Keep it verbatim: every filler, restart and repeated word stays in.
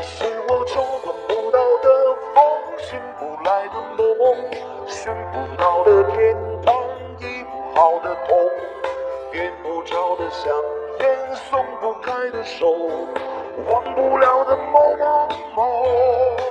是我触碰不到的风，醒不来的梦，寻不到的天堂，医不好的痛，点不着的香烟，松不开的手，忘不了的某某某。